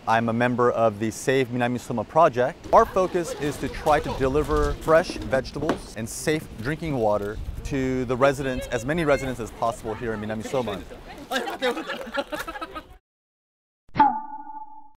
I'm a member of the SAVE MINAMISOMA Project. Our focus is to try to deliver fresh vegetables and safe drinking water to the residents, as many residents as possible here in Minamisoma.